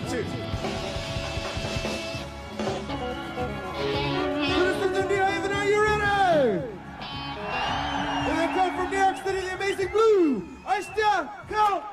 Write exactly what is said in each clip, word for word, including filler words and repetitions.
two. Citizens of New Haven, are you ready? And they come from New York City, the amazing Blue, Öyster, Count.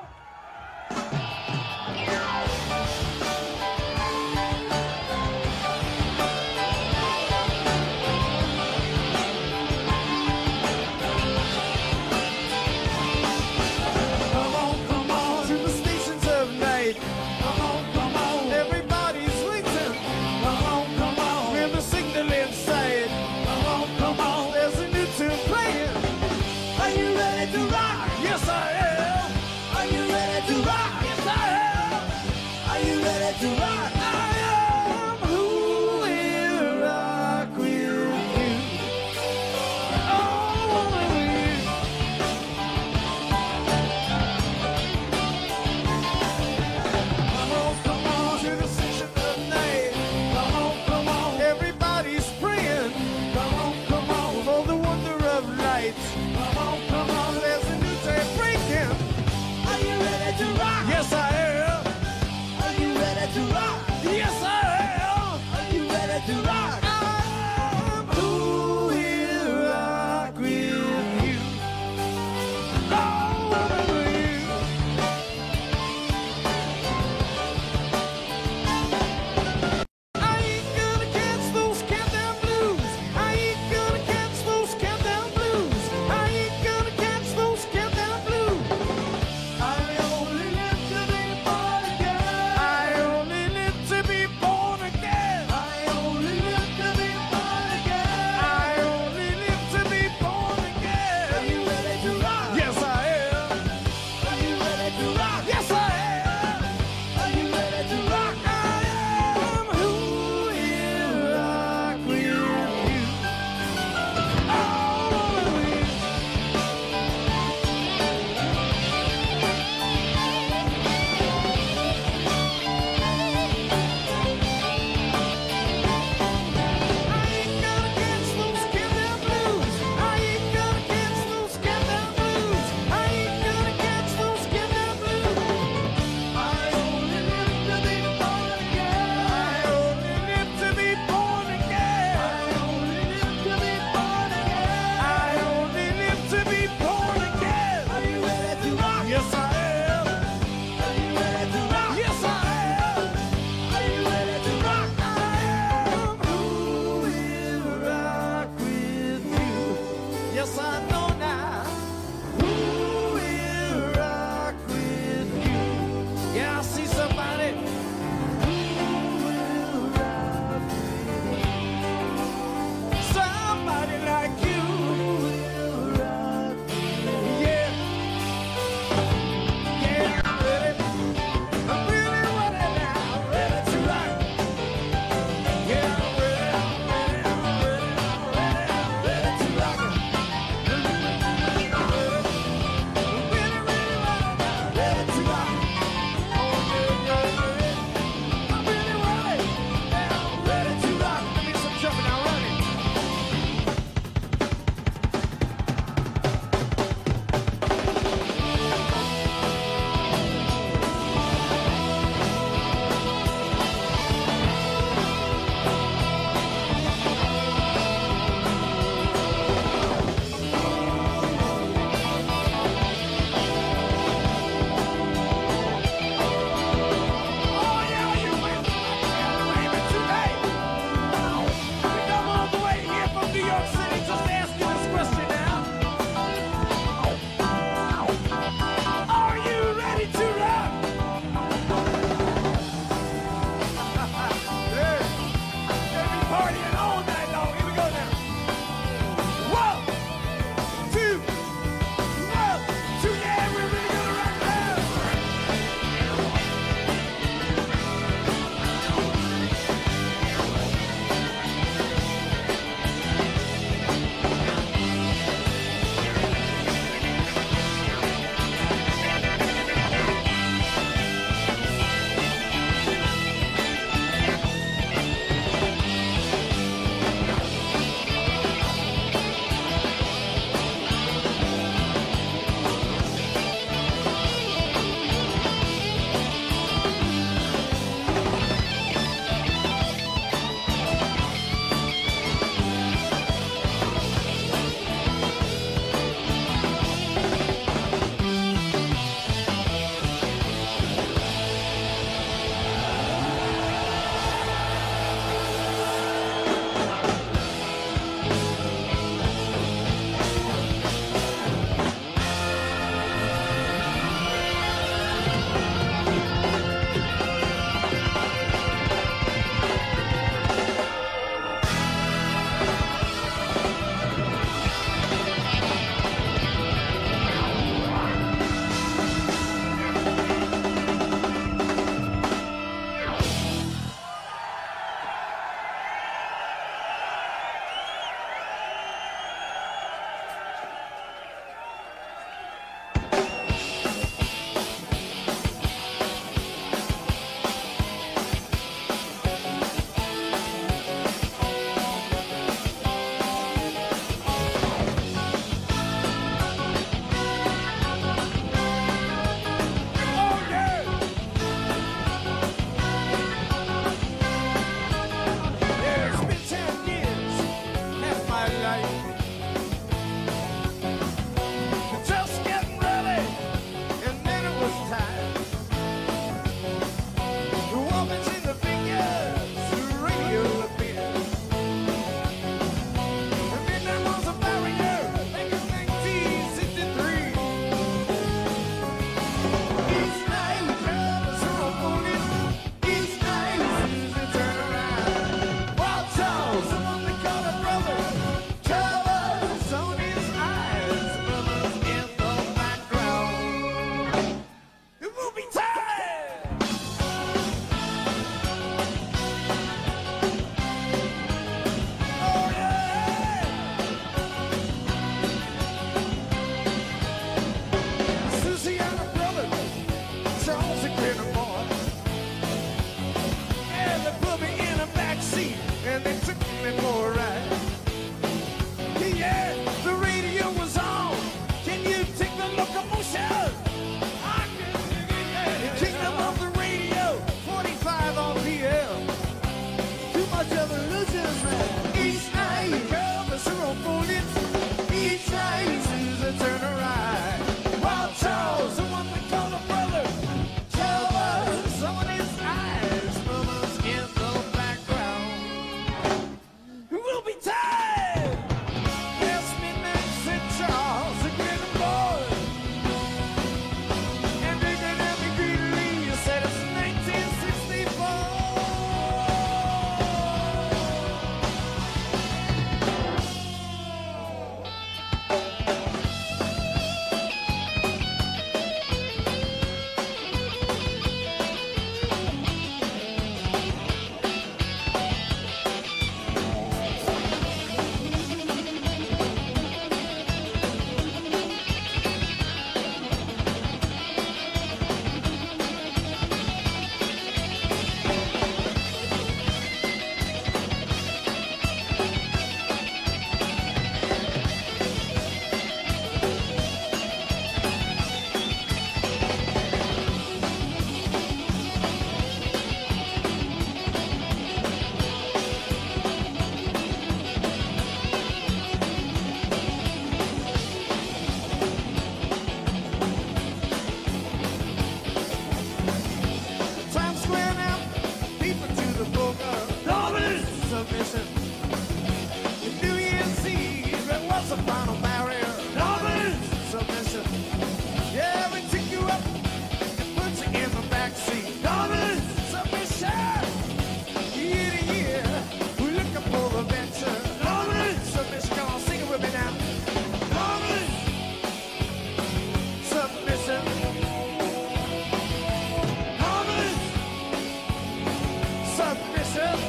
Each night Susan turned her eye. While Charles, the one we call a brother, tell us some of his eyes from us in the background. We'll be tied. Past midnight, said Charles, a grin and boy. And they did have me greedily, said it's nineteen sixty-four. Times Square now, people to the poker. Dominant submission. In New Year's Eve, there was a final barrier. Dominant submission. Yeah, we took you up and put you in the backseat. Dominant submission. Year to year, we look up for the venture. Dominant submission. Come on, sing it with me now. Dominant submission. Dominant submission.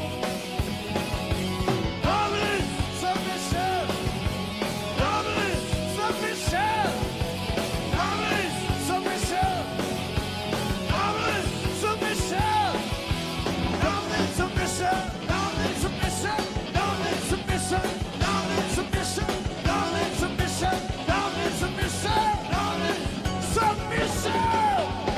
Dominant submission. Dominant submission. Dominant submission. Dominant submission. Dominant submission. Dominant submission. Dominant submission. Dominant submission. Dominant submission. Dominant submission. Dominant submission.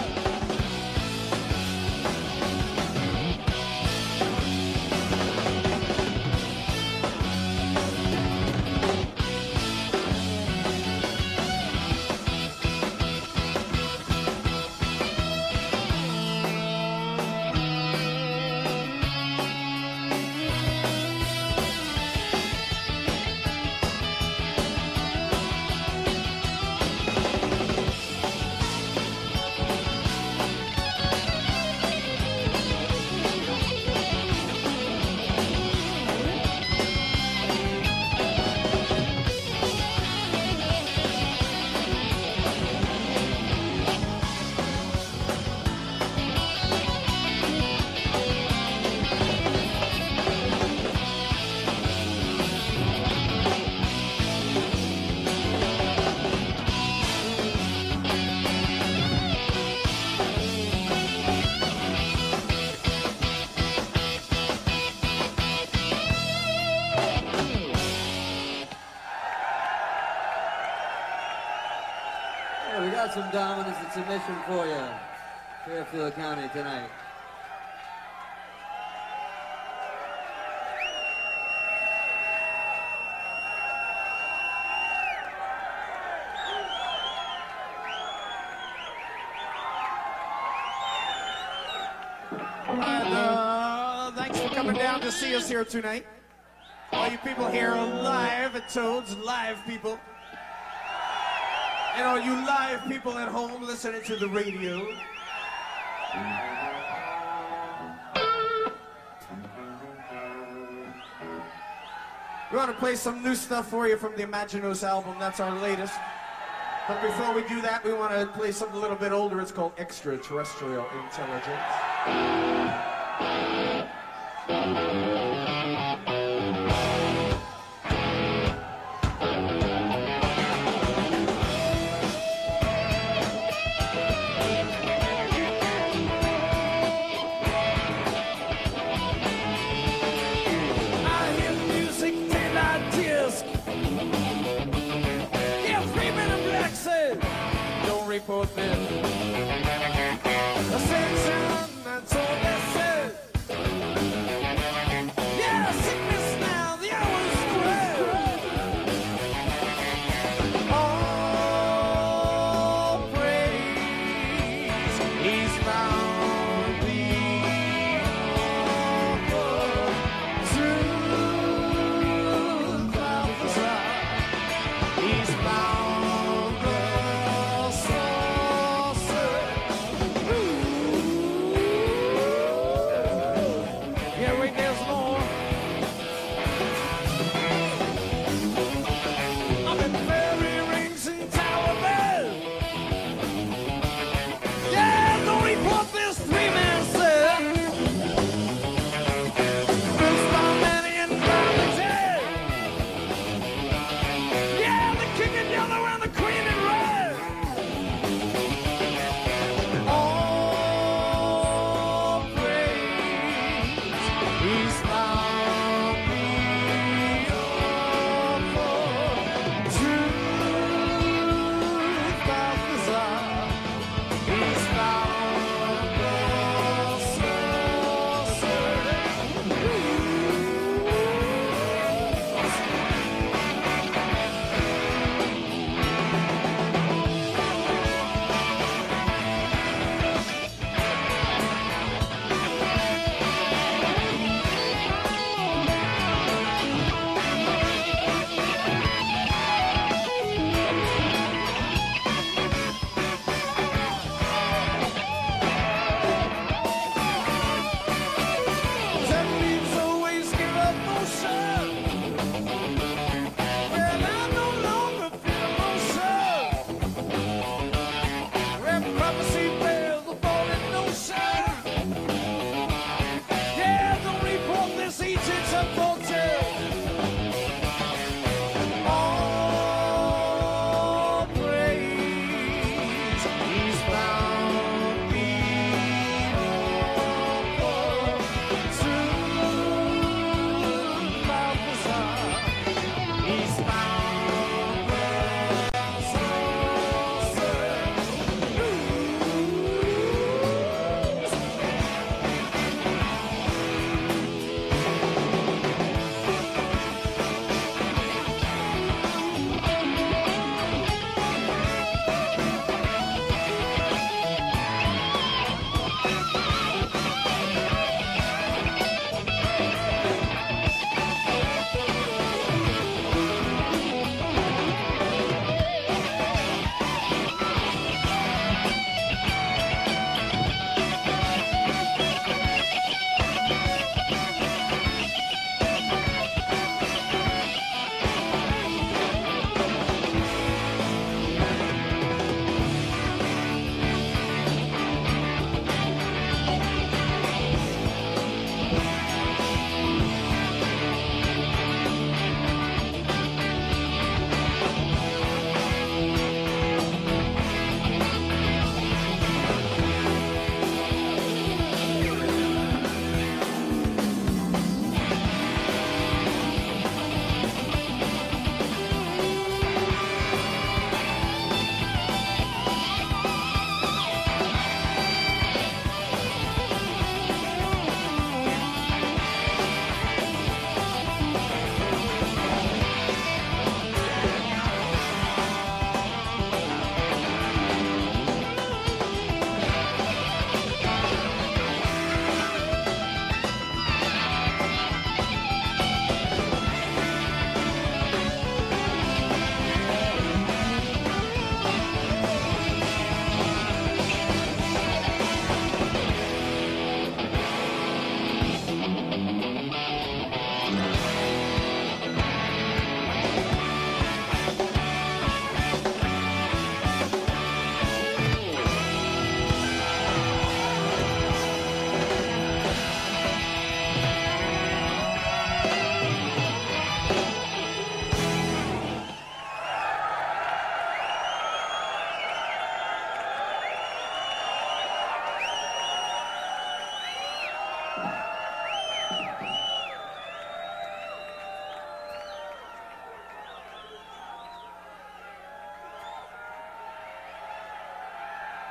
Yeah, we got some dominance and submission for you, Fairfield County tonight. And uh, thanks for coming down to see us here tonight. All you people here live at Toads, live people. And all you live people at home listening to the radio. We want to play some new stuff for you from the IMAGINOS album. That's our latest. But before we do that, we want to play something a little bit older. It's called Extraterrestrial Intelligence. Report this. Ascension, that's all they said.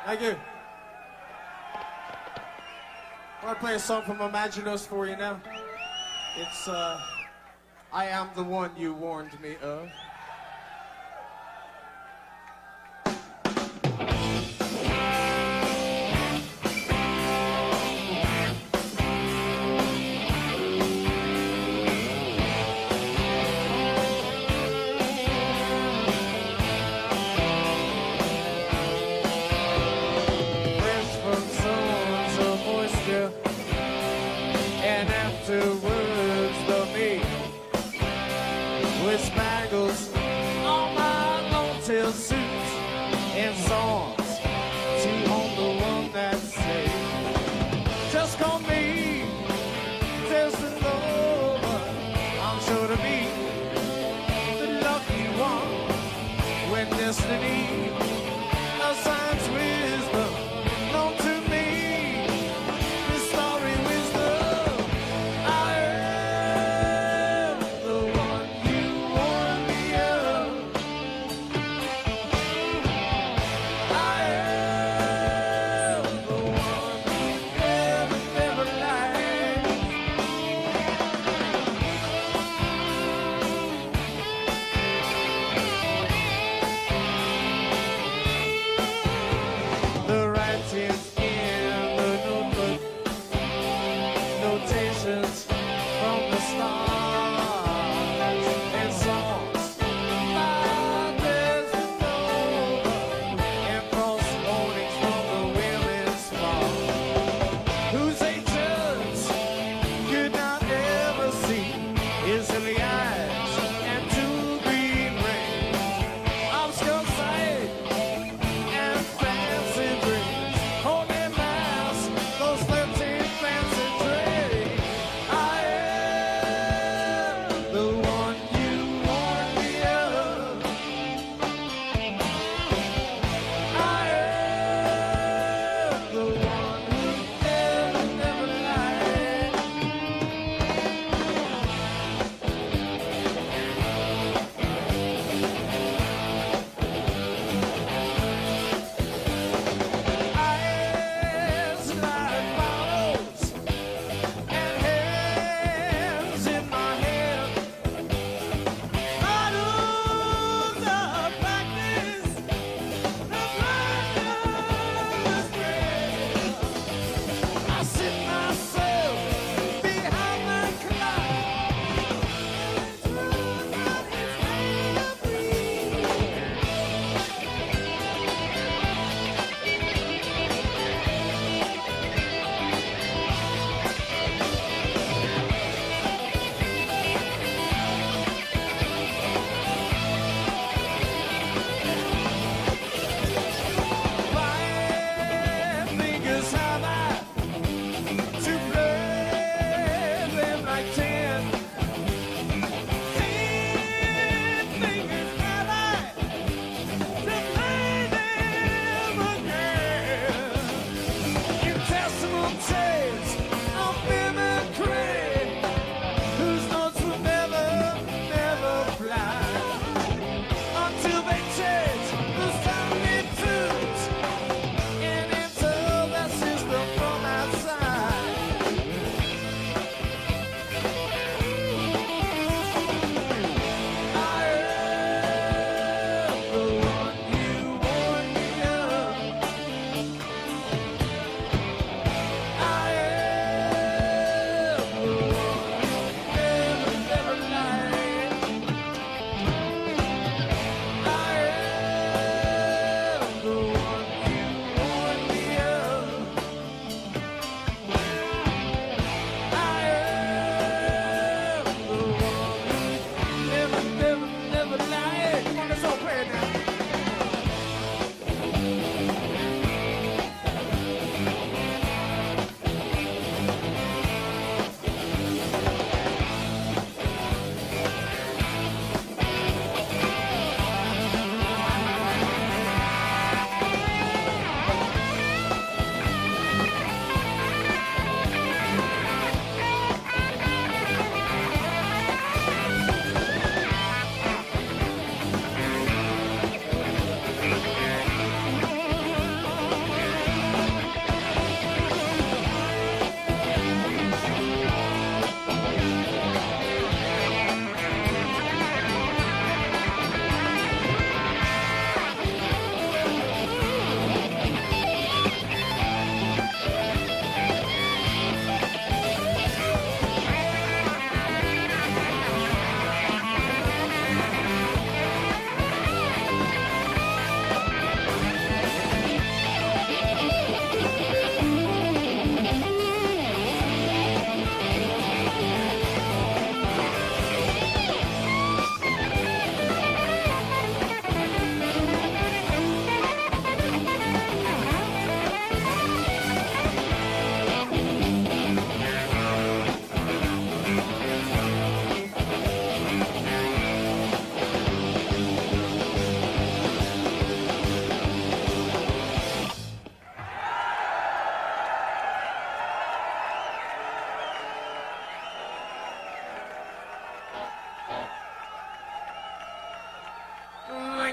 Thank you. I want to play a song from IMAGINOS for you now. It's, uh, I Am the One You Warned Me Of. Spangles on my long-tailed suits and songs to own the one that say, just call me Destin Lover. I'm sure to be the lucky one when destiny assigns wisdom known to me. This story wisdom, I am the one you warned me of. I am the one who never, never lied.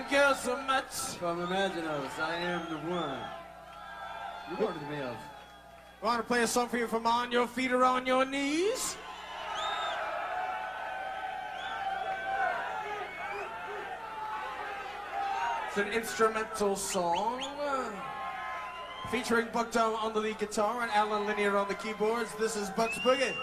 Thank you so much. From IMAGINOS, I am the one. You wanted me else. Want to play a song for you from On Your Feet or On Your Knees? It's an instrumental song uh, featuring Buck Dome on the lead guitar and Alan Linear on the keyboards. This is Buck's Boogie.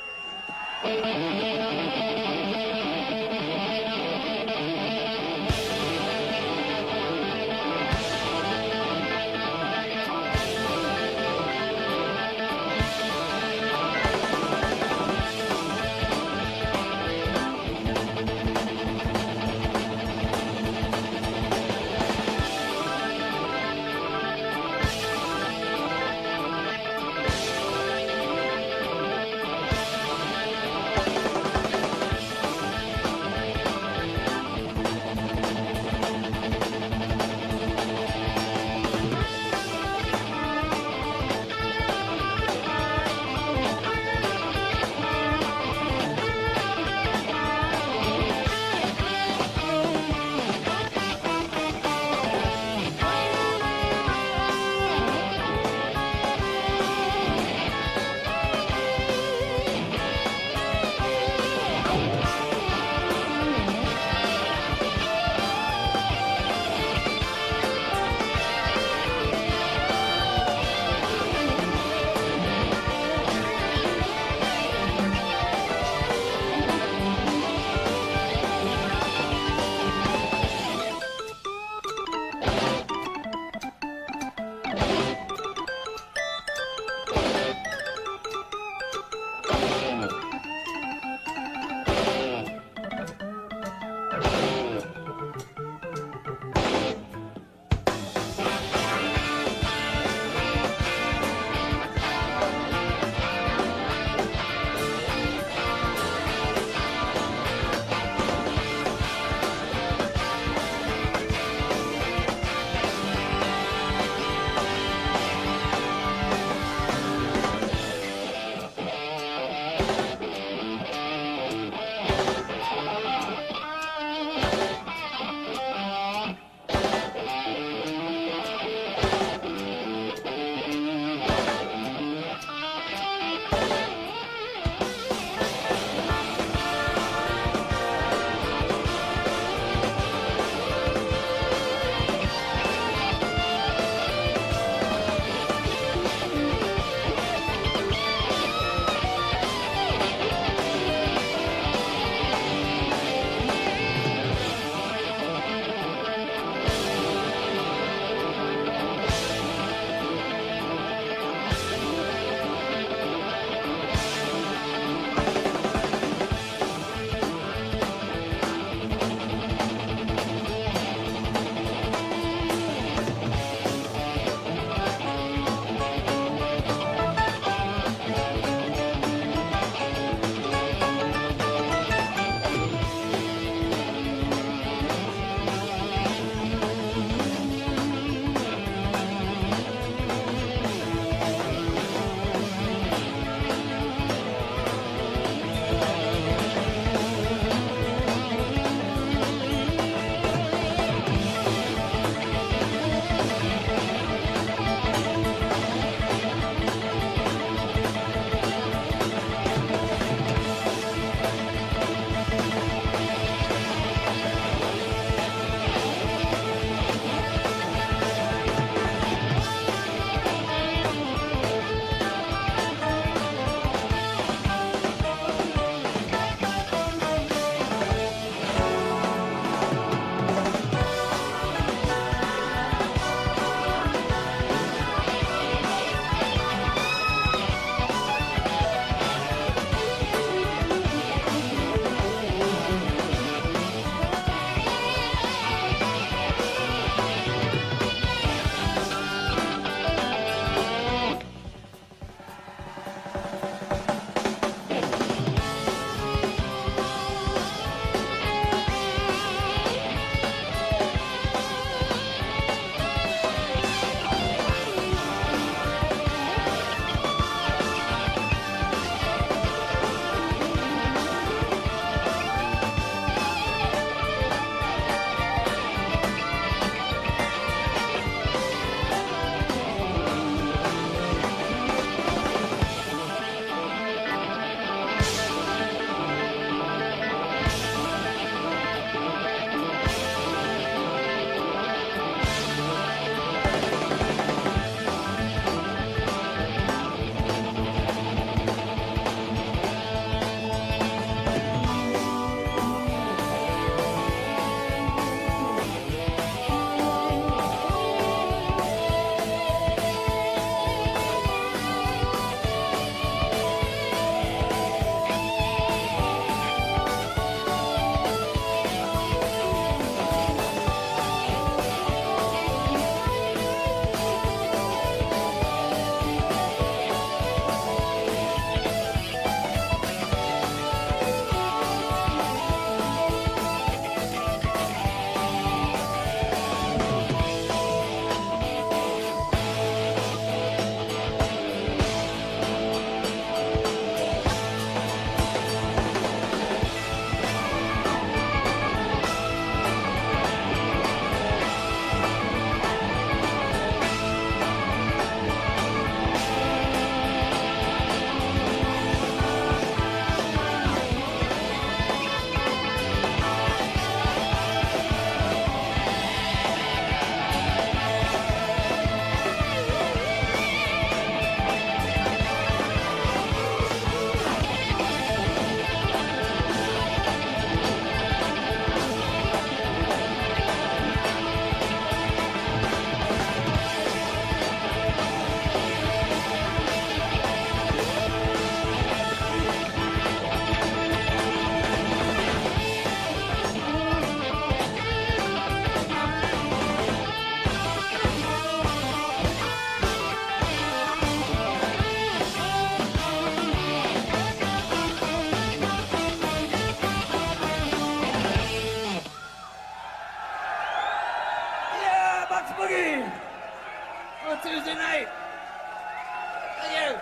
Wilcox Boogie on Tuesday night. Thank you.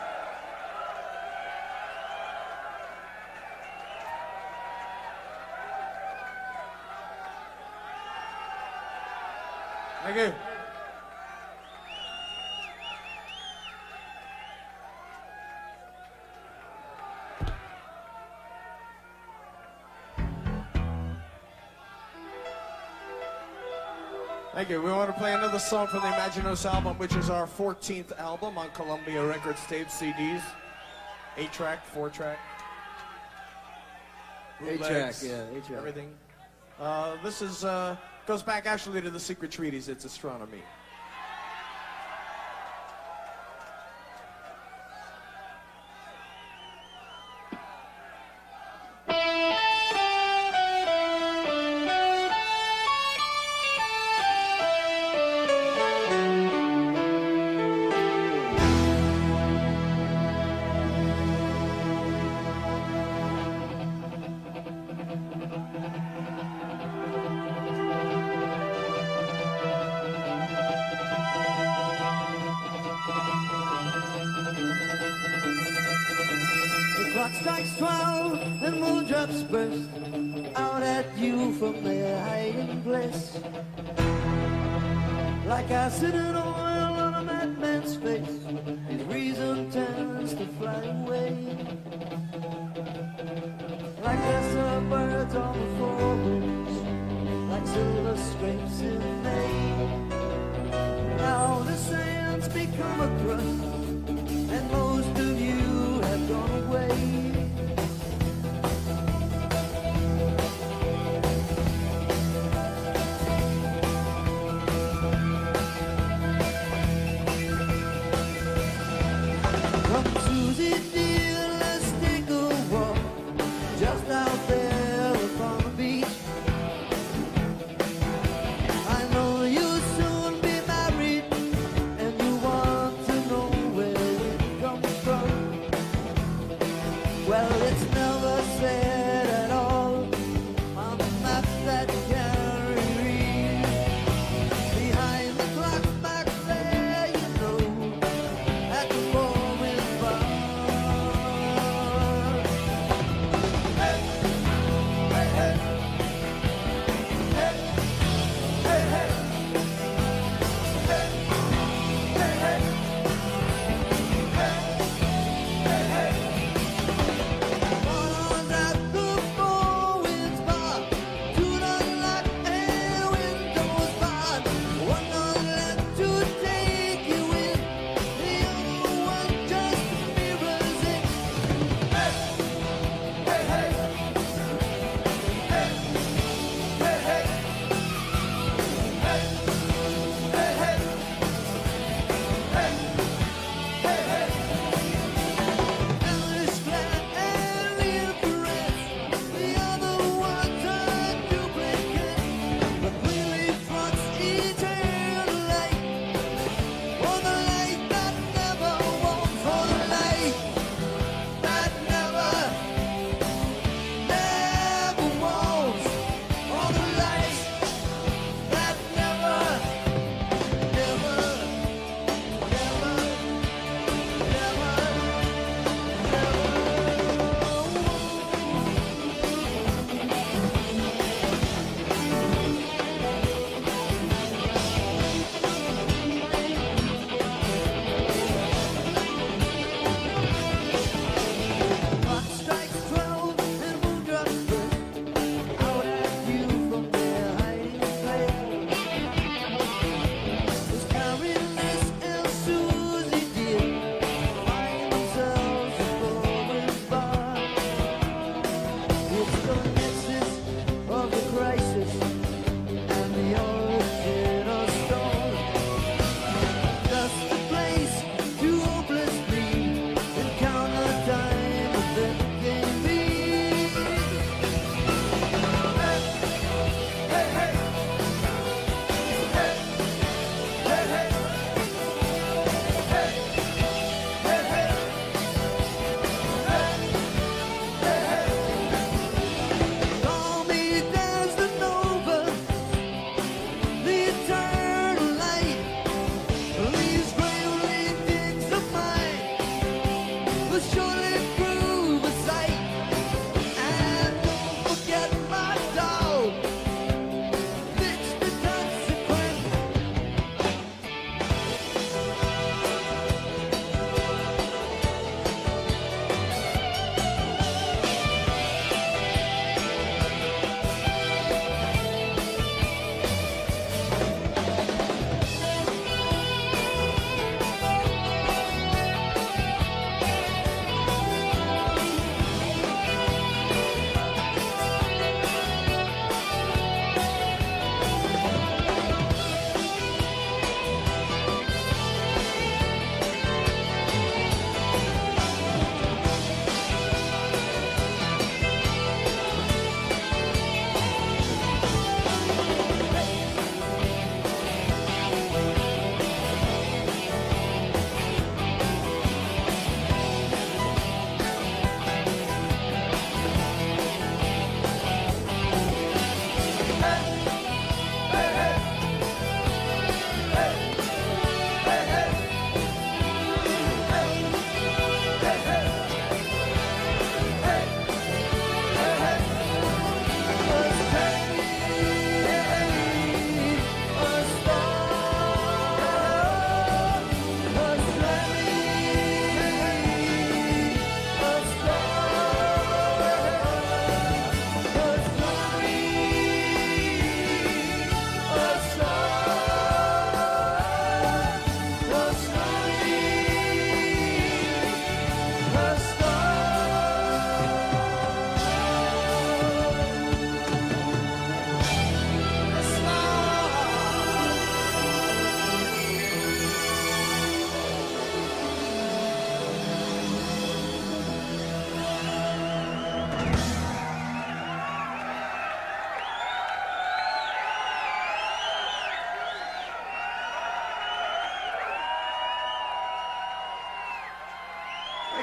Thank you. Thank you. We want to play another song from the IMAGINOS album, which is our fourteenth album on Columbia Records tape C Ds. eight track, four track. eight track, yeah, eight track. Everything. Uh, this is, uh, goes back actually to the Secret Treaties. It's Astronomy. Strikes twelve and moondrops burst out at you from their hiding place, like acid and oil on a madman's face. His reason tends to fly away, like lesser birds on the forest, like silver scrapes in May. Now the sands become a crust, and most of you have gone away.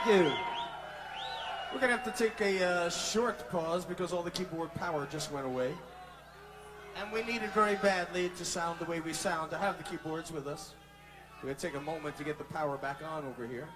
Thank you. We're going to have to take a uh, short pause because all the keyboard power just went away. And we needed very badly to sound the way we sound, to have the keyboards with us. We're going to take a moment to get the power back on over here.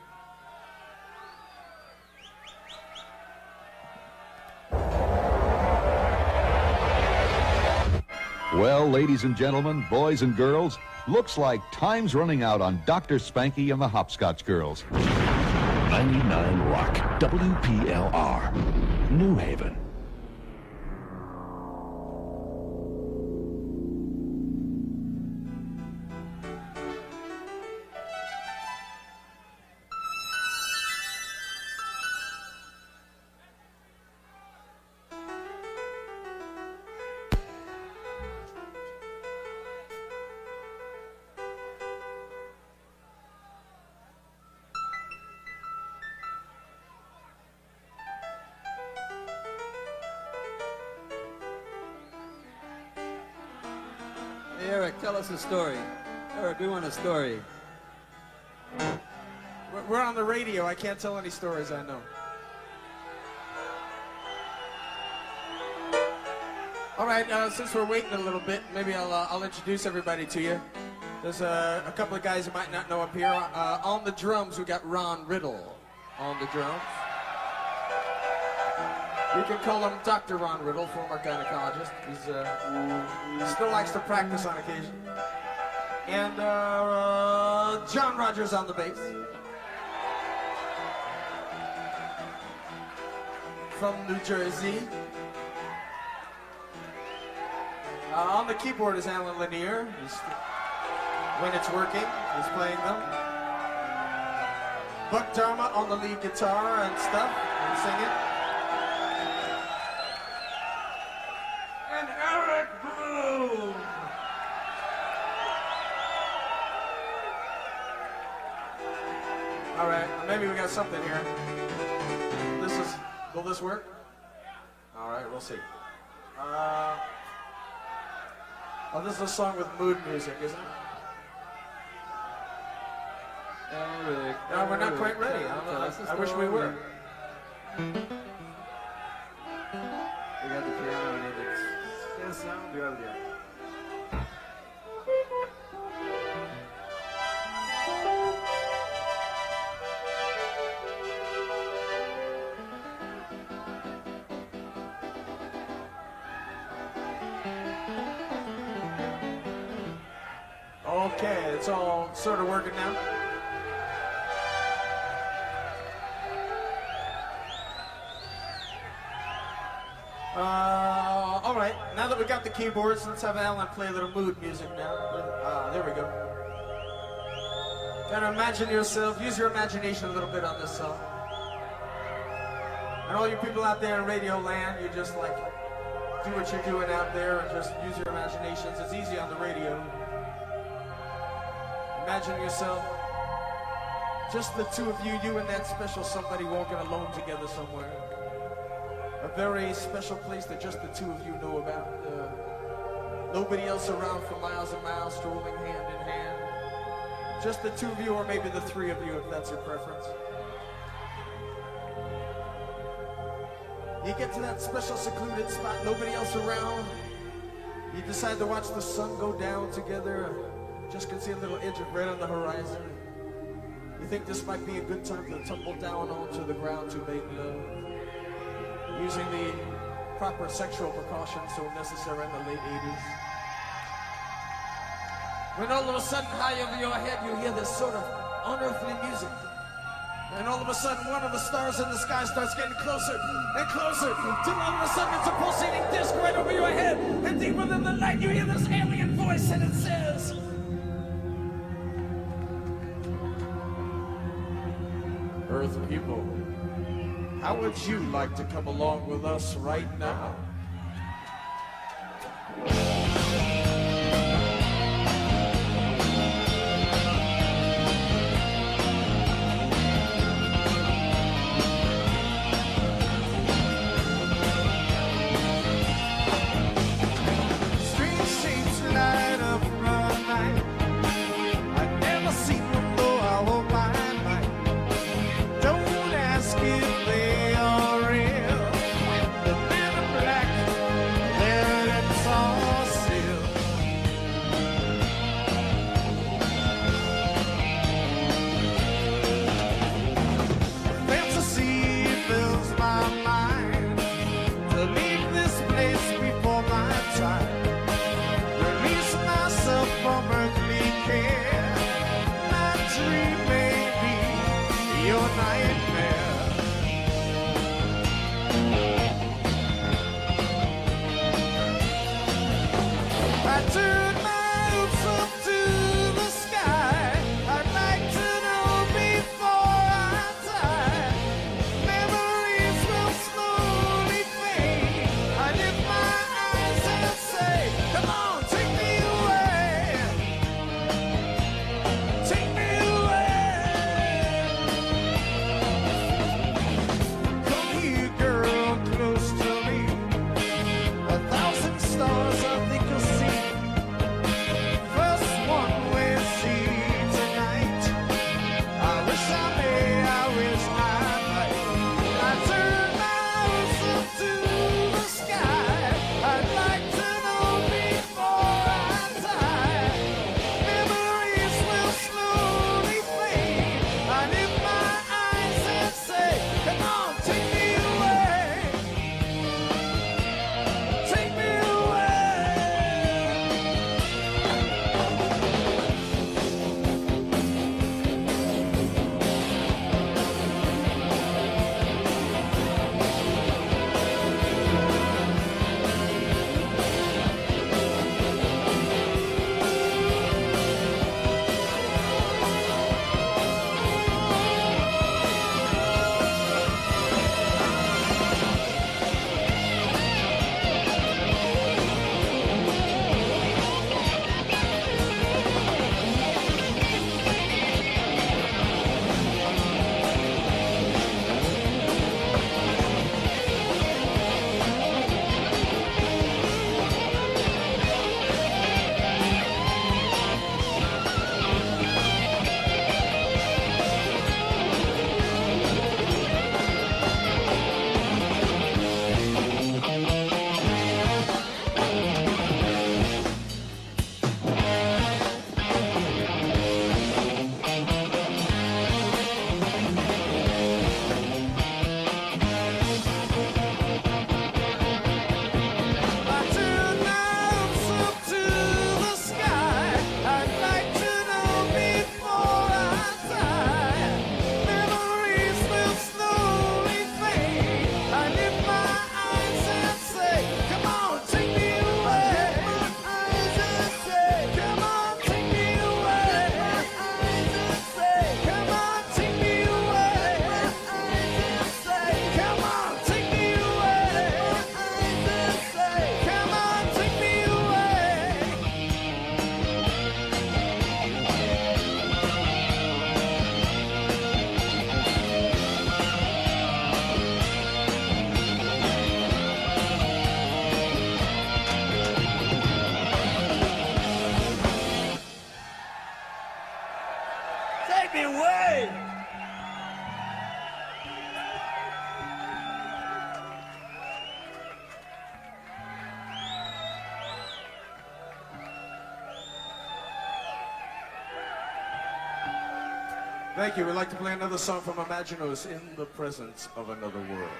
Well, ladies and gentlemen, boys and girls, looks like time's running out on Doctor Spanky and the Hopscotch Girls. ninety-nine Rock, W P L R, New Haven. Eric, tell us a story. Eric, we want a story. We're- We're on the radio. I can't tell any stories I know. All right, uh, since we're waiting a little bit, maybe I'll, uh, I'll introduce everybody to you. There's uh, a couple of guys you might not know up here. Uh, on the drums, we got Ron Riddle on the drums. You can call him Doctor Ron Riddle, former gynecologist. He's, uh, he still likes to practice on occasion. And uh, uh, John Rogers on the bass. From New Jersey. Uh, on the keyboard is Alan Lanier. He's, when it's working, he's playing them. Buck Dharma on the lead guitar and stuff, and singing. And Eric Bloom. All right, maybe we got something here. This is, will this work? All right, we'll see. Uh, oh, this is a song with mood music, isn't it? Eric, No, we're not Eric, quite ready. tell I, us a I wish we story. were. We got the piano in it. It's- Okay, it's all sort of working now. Uh, all right, now that we got the keyboards, let's have Alan play a little mood music now. Uh, there we go. Gotta imagine yourself, use your imagination a little bit on this song. And all you people out there in radio land, you just like, do what you're doing out there and just use your imaginations. It's easy on the radio. Imagine yourself, just the two of you, you and that special somebody walking alone together somewhere. A very special place that just the two of you know about. Uh, nobody else around for miles and miles, strolling hand in hand. Just the two of you, or maybe the three of you, if that's your preference. You get to that special secluded spot, nobody else around. You decide to watch the sun go down together. Just can see a little edge of red on the horizon. You think this might be a good time to tumble down onto the ground to make love, using the proper sexual precautions so necessary in the late eighties. When all of a sudden, high over your head, you hear this sort of unearthly music. And all of a sudden, one of the stars in the sky starts getting closer and closer, till all of a sudden it's a pulsating disc right over your head. And deeper than the night, you hear this alien voice, and it says, Earth people, how would you like to come along with us right now? Strange shapes light up front night. I've never seen them, though I hope I might. Don't made me wait. Thank you. We'd like to play another song from IMAGINOS, In the Presence of Another World.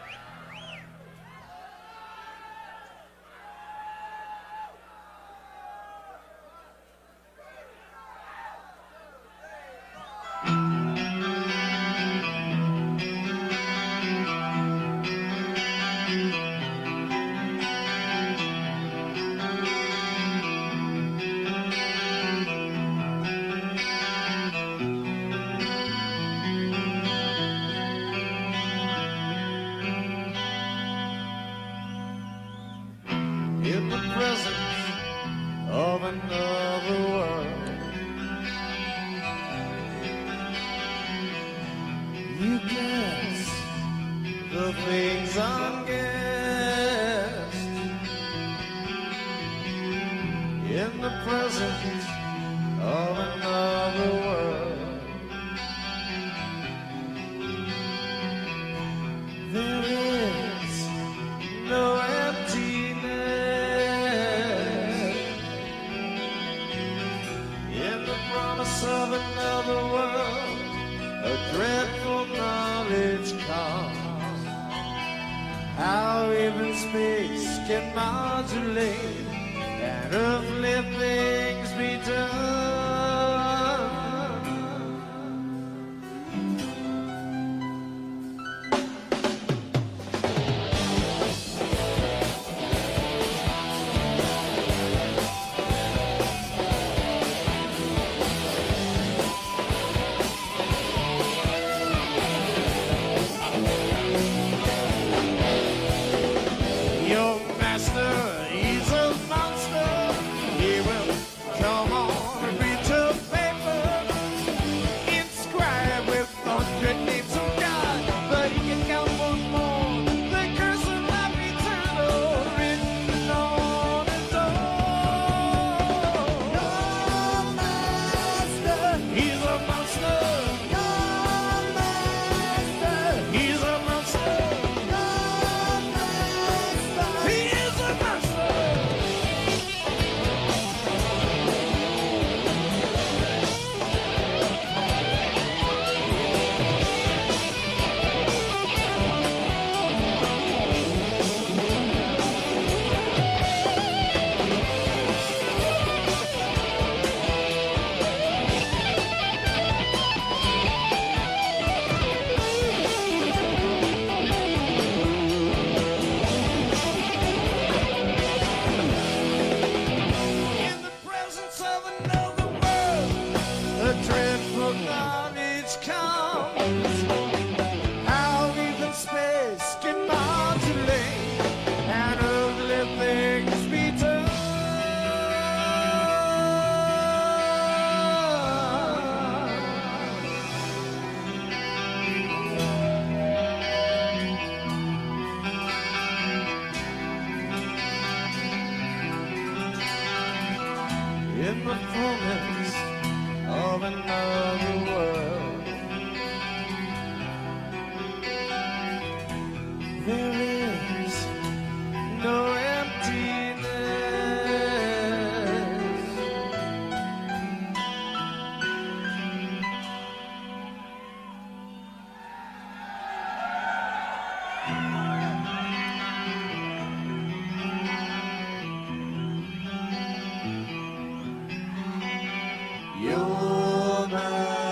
In the presence of another world, you guess the things unguessed. In the presence of another world, there is no of another world, a dreadful knowledge comes. How even space can modulate and earthly things be done. In the fullness of another world, there is no emptiness. You're my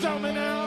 tell me now.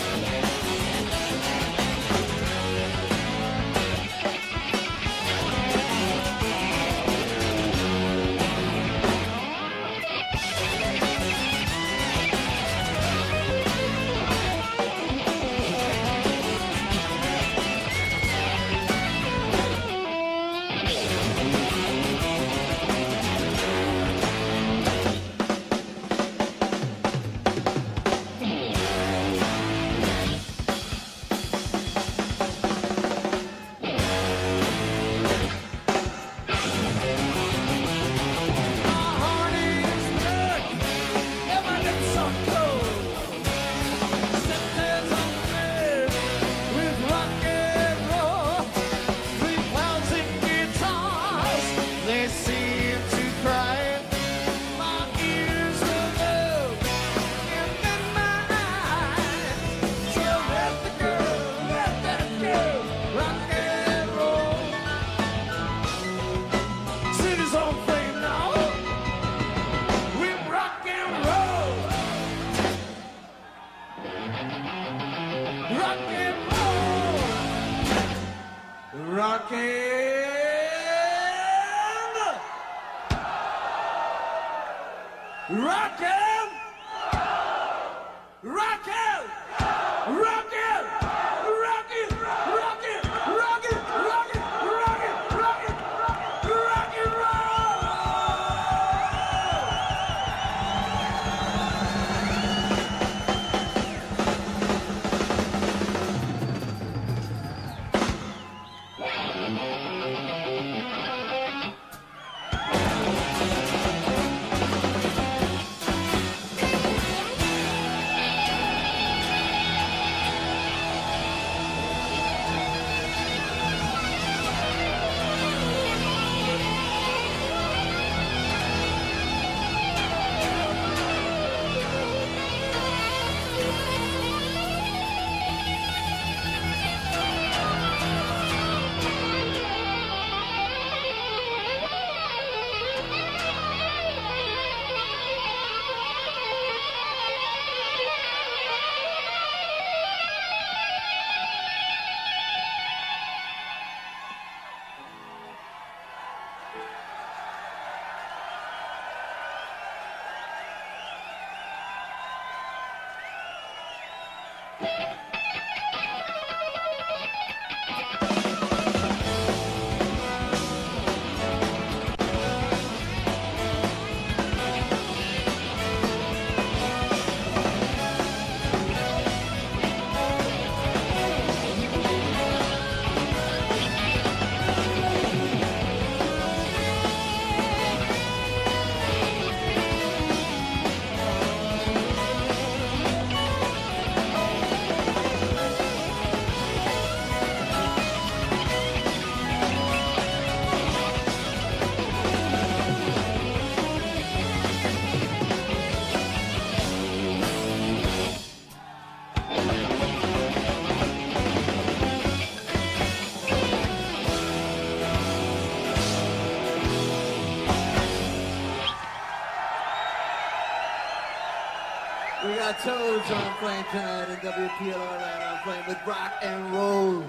We got Toads on playing tonight in W P L R land. I'm playing with rock and roll.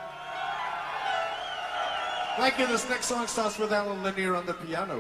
Thank you. This next song starts with Alan Lanier on the piano.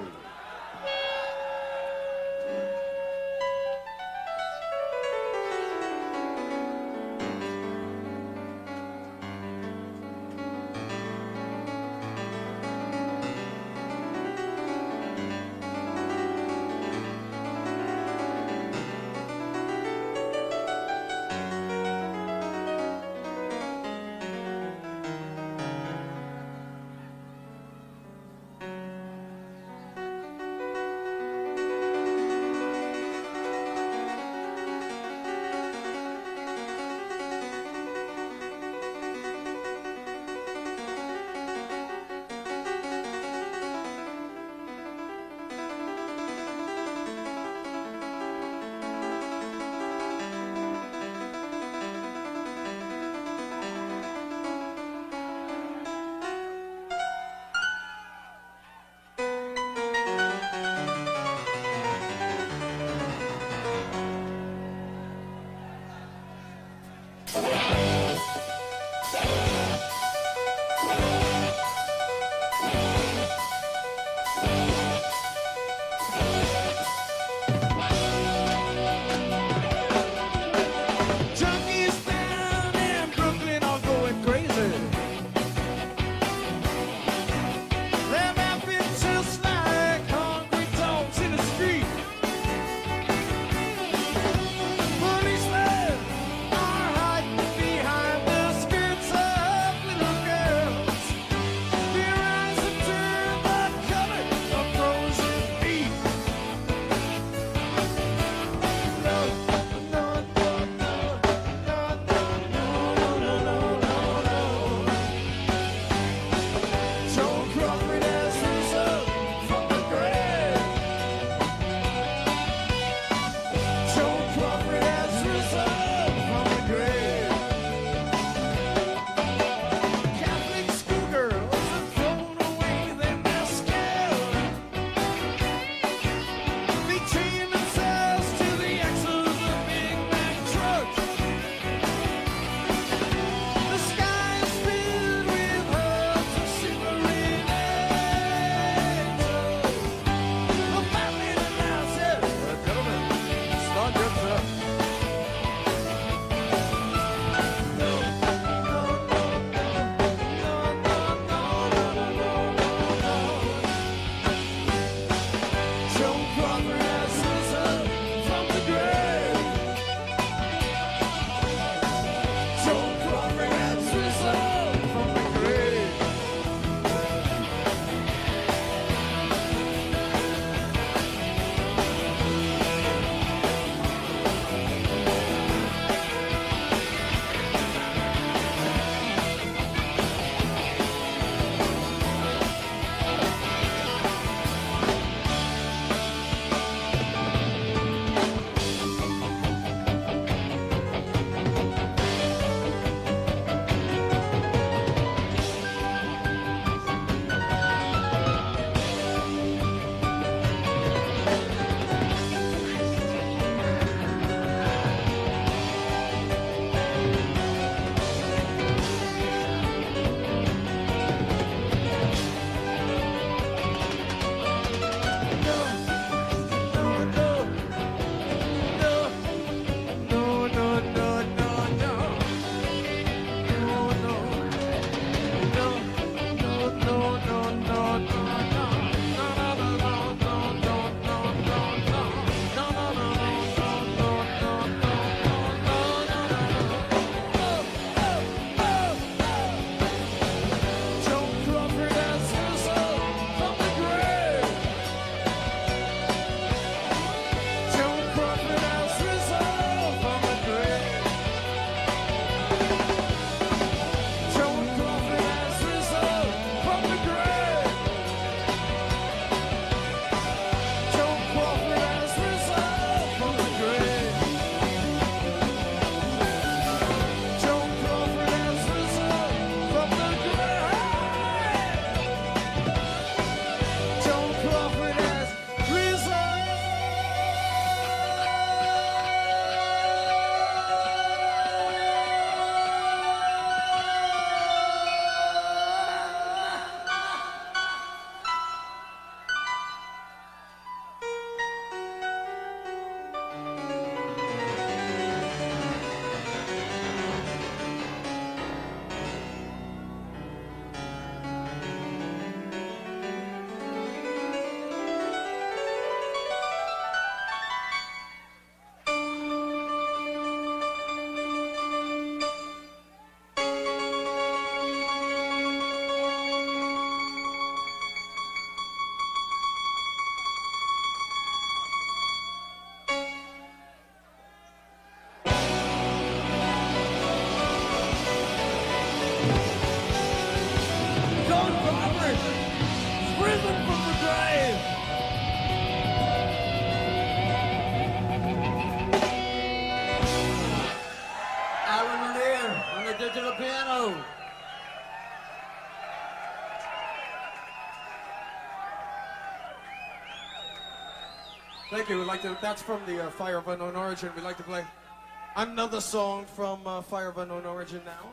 Thank you. We'd like to. That's from the uh, Fire of Unknown Origin. We'd like to play another song from uh, Fire of Unknown Origin now.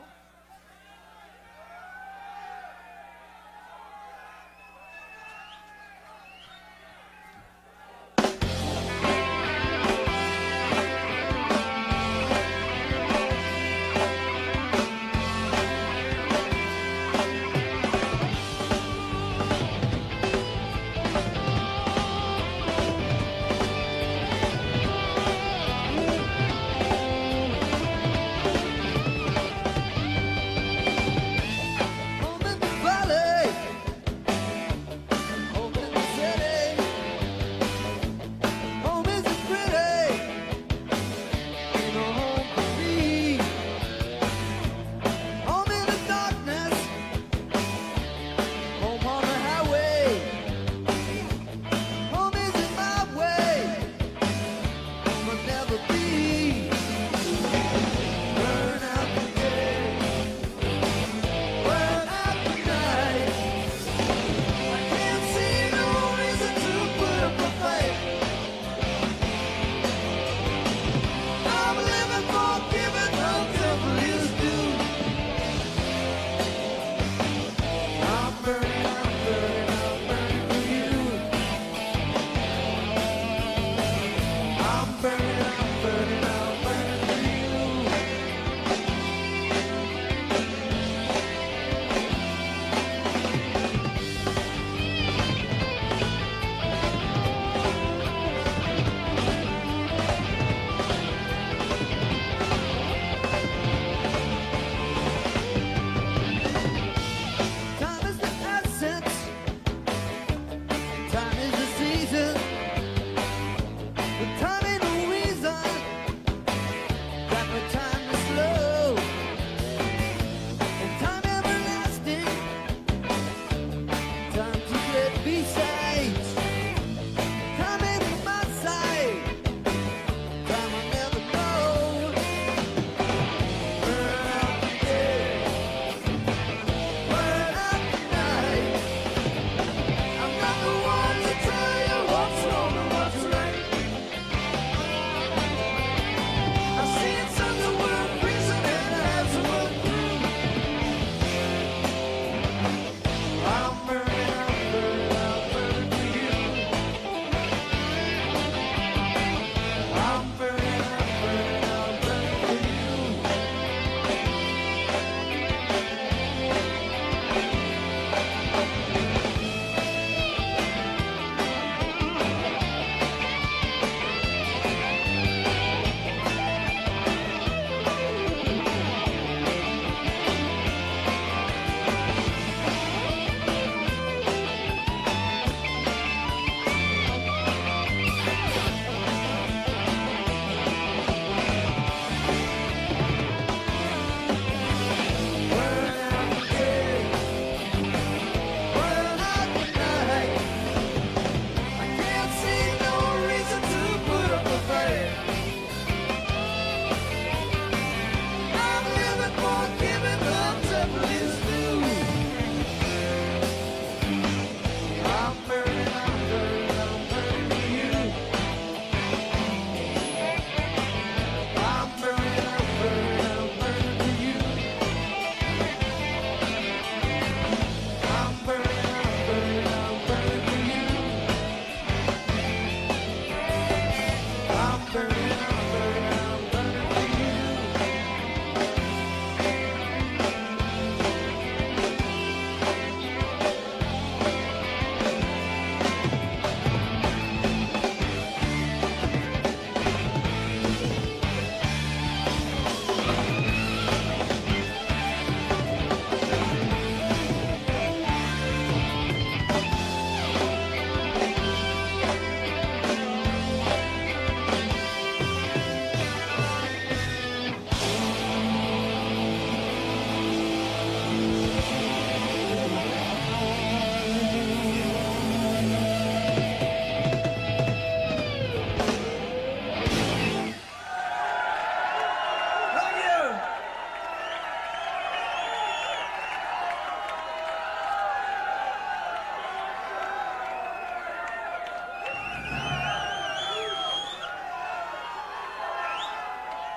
Thank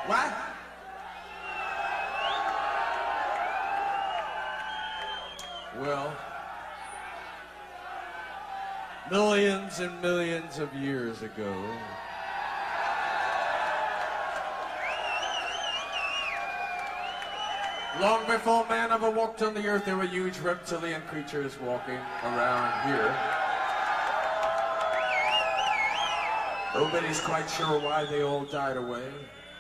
What? Well, millions and millions of years ago, long before man ever walked on the earth, there were huge reptilian creatures walking around here. Nobody's quite sure why they all died away.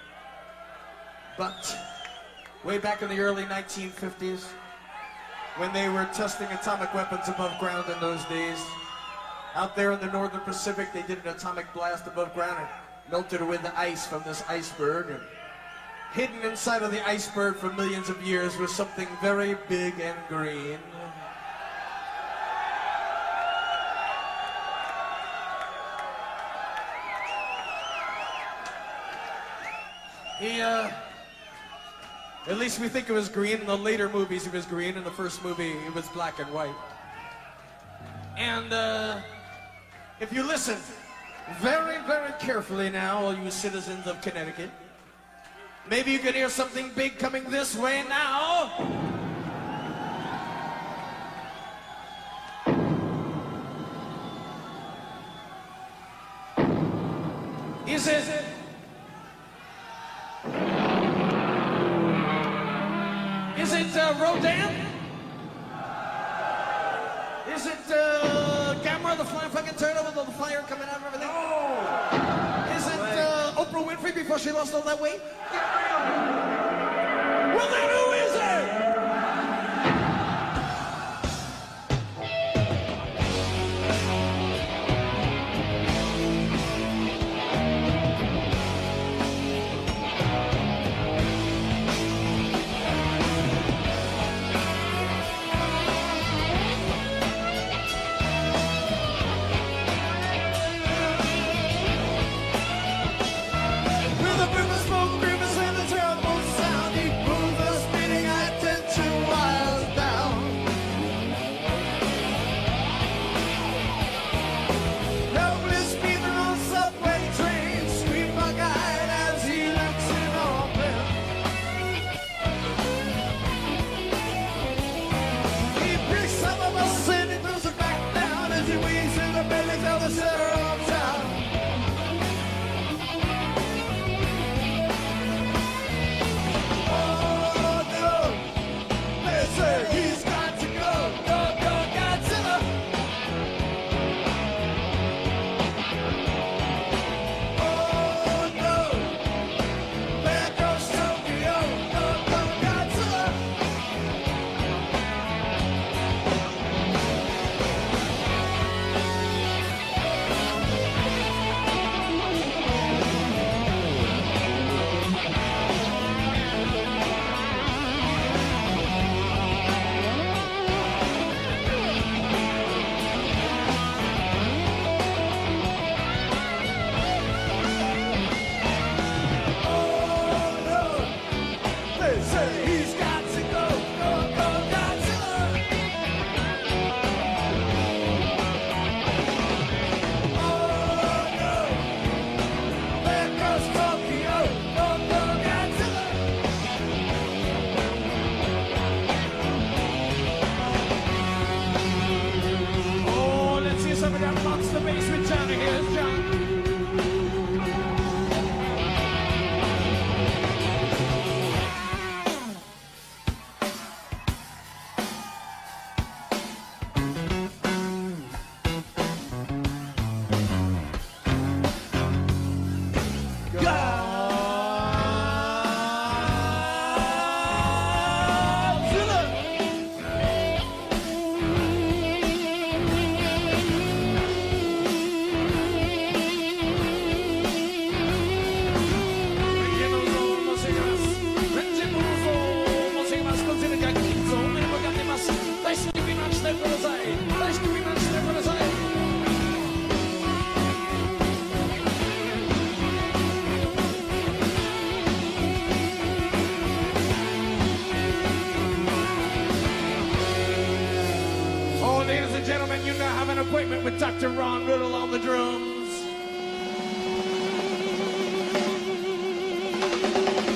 But way back in the early nineteen fifties, when they were testing atomic weapons above ground in those days, out there in the northern Pacific, they did an atomic blast above ground and melted away the ice from this iceberg. And hidden inside of the iceberg for millions of years was something very big and green. He, uh, at least we think it was green. In the later movies, it was green. In the first movie, it was black and white. And, uh, if you listen very, very carefully now, all you citizens of Connecticut, maybe you can hear something big coming this way now. Is it? Is it uh, Rodan? Is it uh, Gamma, the flying fucking turtle with all the fire coming out and everything? Oh! Is it uh, Oprah Winfrey before she lost all that weight? Well, then who is it? With Doctor Ron Riddle on the drums.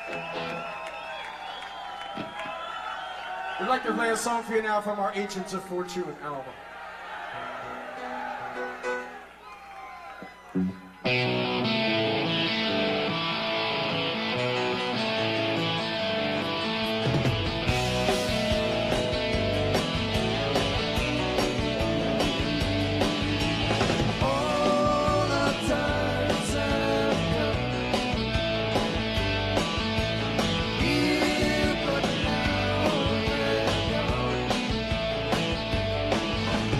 We'd like to play a song for you now from our Agents of Fortune album. Here, but now they're gone.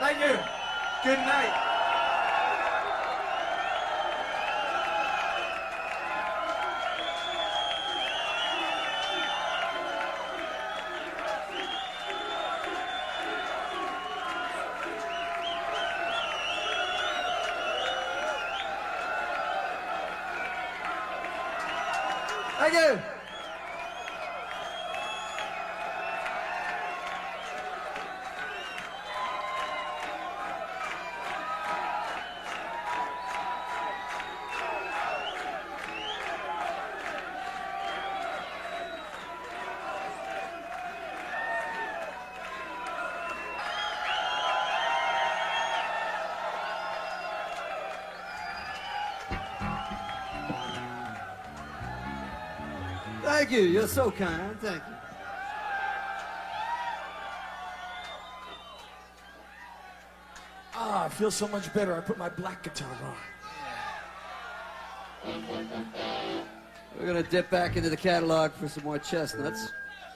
Thank you. Good night. Thank you. Thank you. You're so kind. Thank you. Ah, I feel so much better. I put my black guitar on. We're going to dip back into the catalog for some more chestnuts.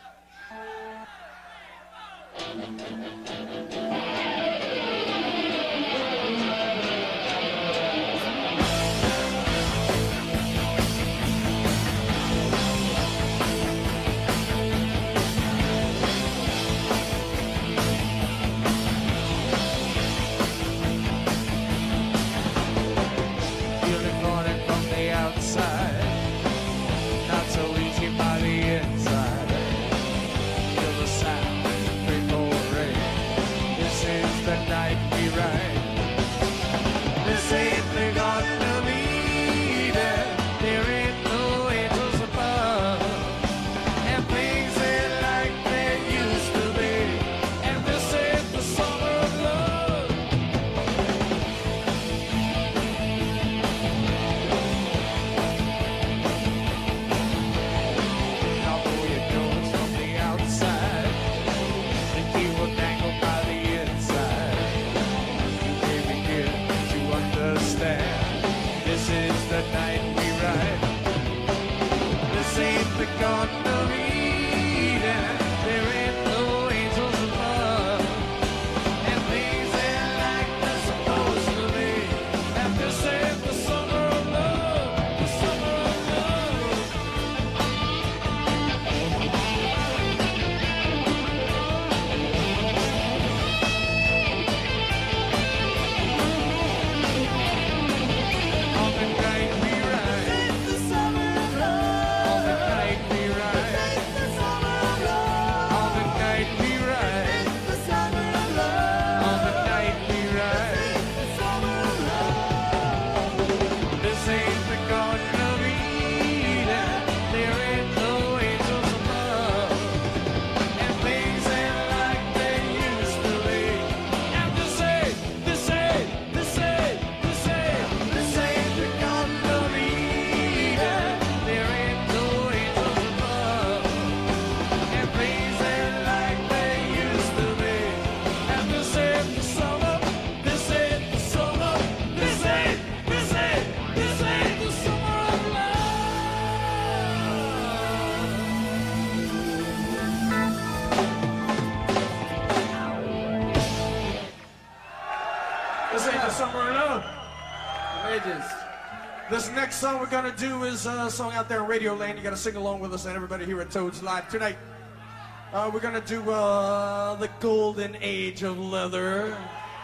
This next song we're gonna do is a song out there in Radio Land. You gotta sing along with us and everybody here at Toads Live tonight. Uh, we're gonna do uh, the golden age of leather.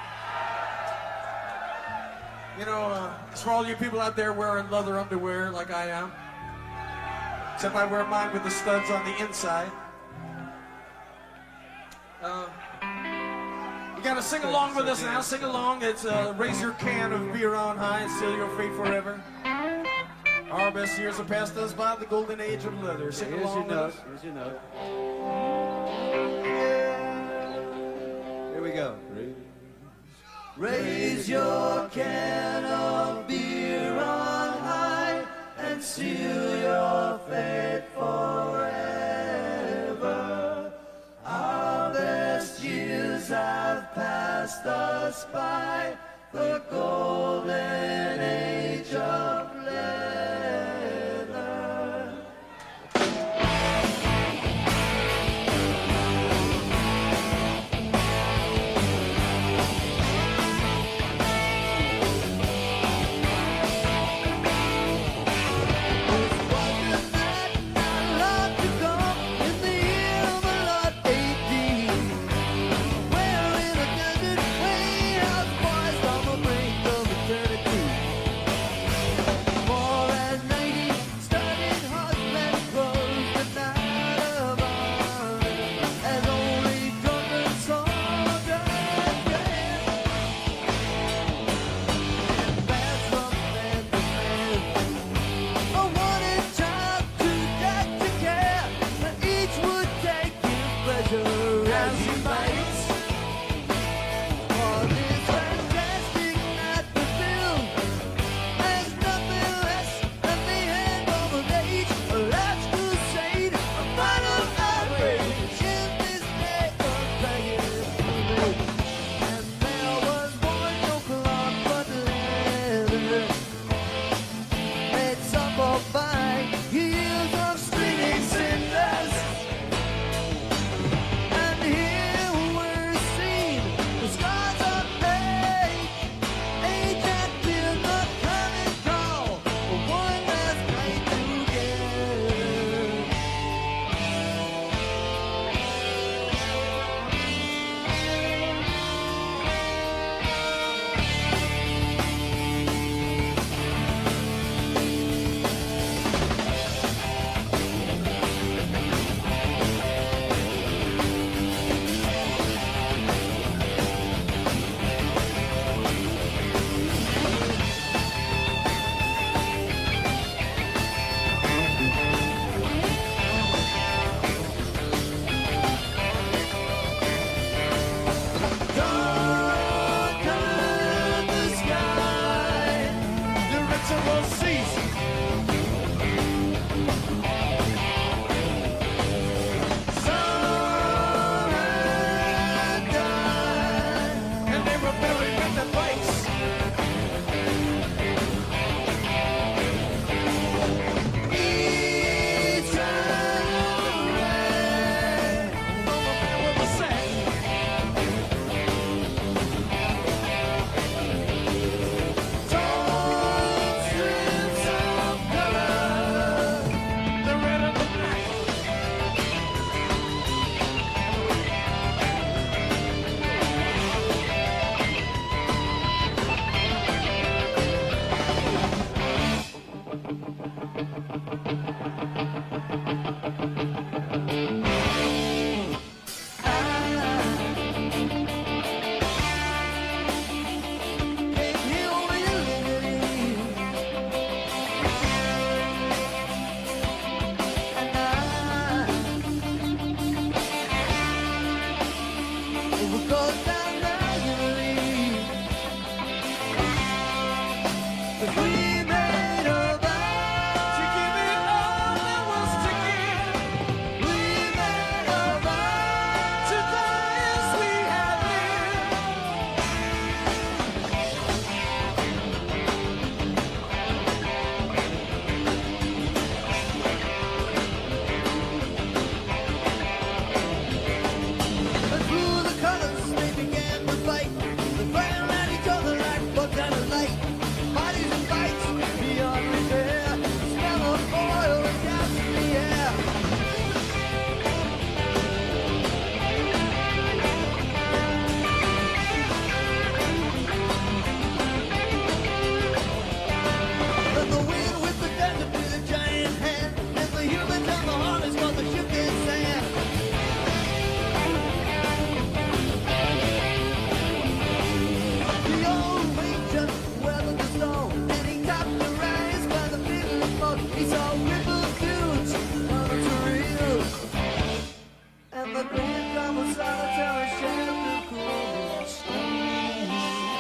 You know, uh, it's for all you people out there wearing leather underwear like I am. Except I wear mine with the studs on the inside. Uh, you gotta sing along with us now. Sing along. It's uh, raise your can of beer on high and seal your fate forever. Our best years have passed us by, the golden age of leather. Sing Here's along your with note. us. Here's your note. Here we go. Raise your can of beer on high and seal your fate forever. Our best years have passed us by, the golden age of leather. 'cause we made a vow to give it all there was to give. We made a vow To die as we had lived. And through the colors they began to fight. They ran at each other like bugs out of light. Bodies and bites beyond repair. Smell of oil and gas in the air. And the wind with the desert with a giant hand. And the humans and the harness got the ship in sand. The old ranger weathered the storm, and he caught the rise by the middle of the He saw ripple dunes on the terrain, and the grand Dharma solitary shelter cool stone.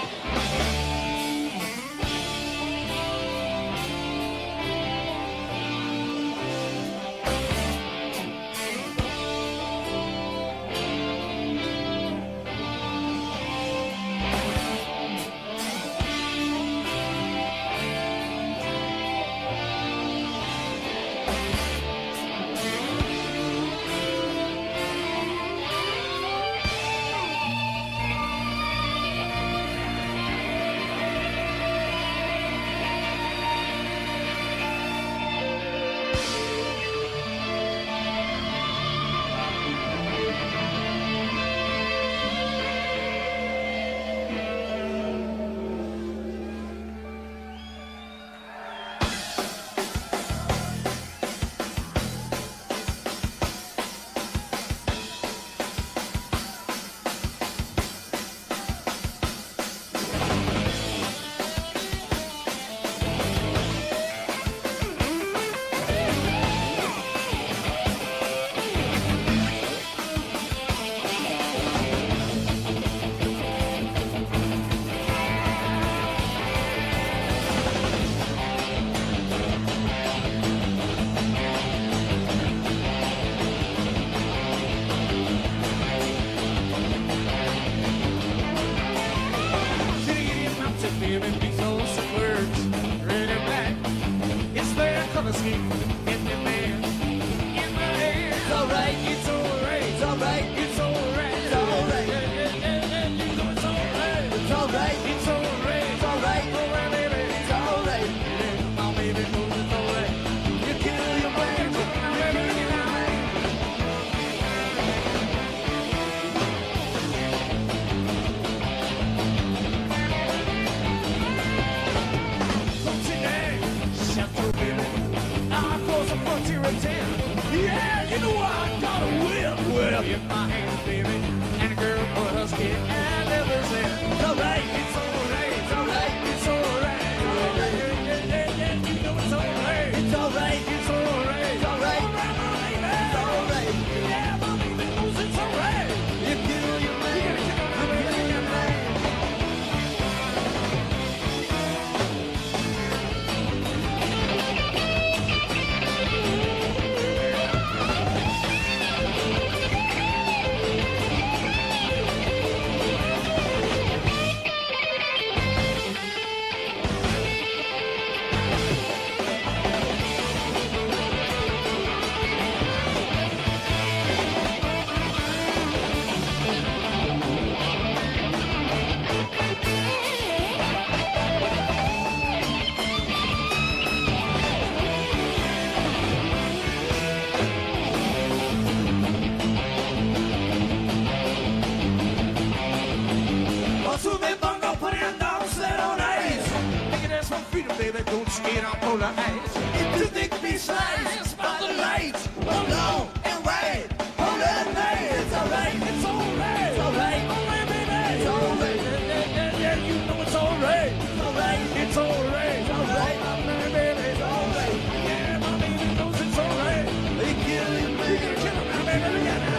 Yeah, you know I got a whip, whip in my hand, baby. And a girl put her skin and never said, it's alright, it's alright, it's alright, it's alright. Yeah, yeah, yeah, you know it's alright. It's alright, it's alright, it's alright. Alright, my baby, it's alright. Yeah, my baby knows it's alright. You kill your man, you kill your man. Baby, don't skate on polar ice. If you think me slice by the lights, hold on and wait. Hold on, mate. It's alright, it's alright, it's alright. Alright, baby, it's alright. Yeah, yeah, yeah, you know it's alright. It's alright, it's alright, it's alright. Alright, baby, it's alright. Yeah, my baby knows it's alright. They kill you, baby. You're gonna kill him, baby. Look at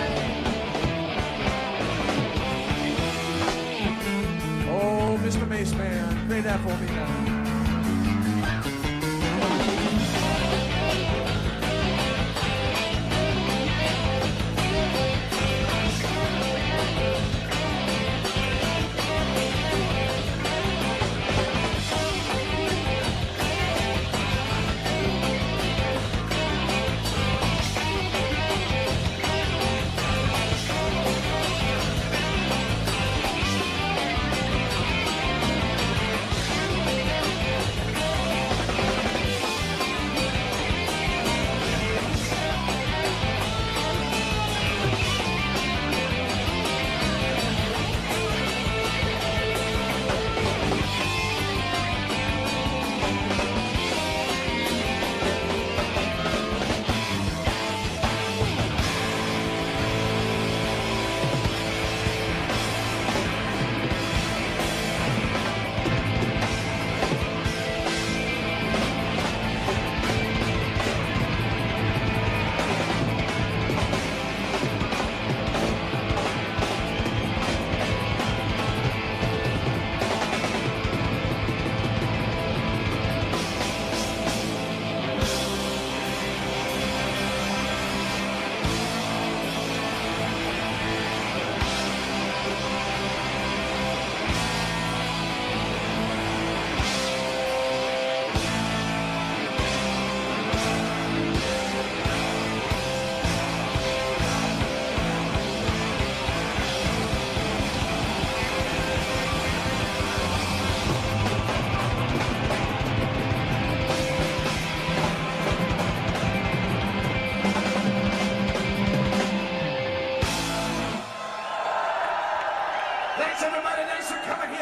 that. Oh, Mister Mace Man, play that for me now.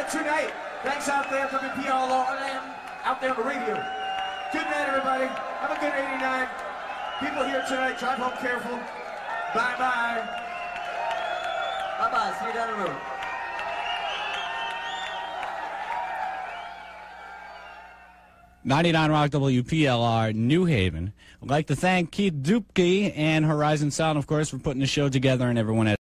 tonight. Thanks out there, W P L R, and out there on the radio. Good night, everybody. Have a good eighty-nine. People here tonight, drive home careful. Bye-bye. Bye-bye. See you down the road. ninety-nine Rock W P L R, New Haven. I'd like to thank Keith Dupke and Horizon Sound, of course, for putting the show together, and everyone at